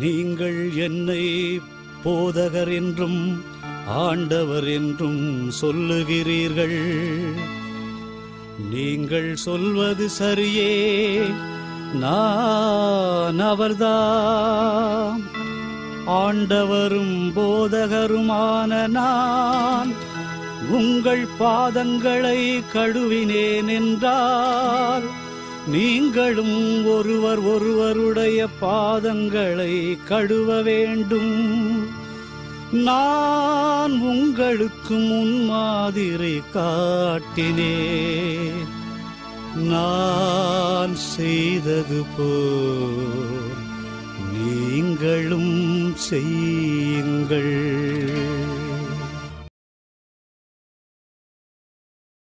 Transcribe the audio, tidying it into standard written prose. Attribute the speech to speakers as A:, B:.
A: நீங்கள் என்னை போதகர் என்றும் ஆண்டவர் என்றும் சொல்லுகிறீர்கள். நீங்கள் சொல்வது சரியே, நான் அவர்தாம். ஆண்டவரும் போதகருமான நான் உங்கள் பாதங்களை கழுவினேன் என்றால், நீங்களும் ஒருவர் ஒருவருடைய பாதங்களை கழுவ வேண்டும். நான் உங்களுக்கு முன்மாதிரி காட்டினேன். நான் செய்தது போல் நீங்களும் செய்யுங்கள்.